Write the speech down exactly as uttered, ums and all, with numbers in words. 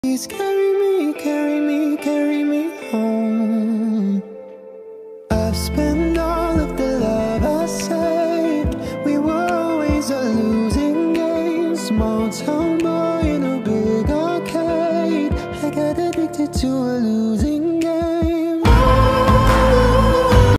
Please carry me, carry me, carry me home. I've spent all of the love I saved. We were always a losing game. Small town boy in a big arcade. I got addicted to a losing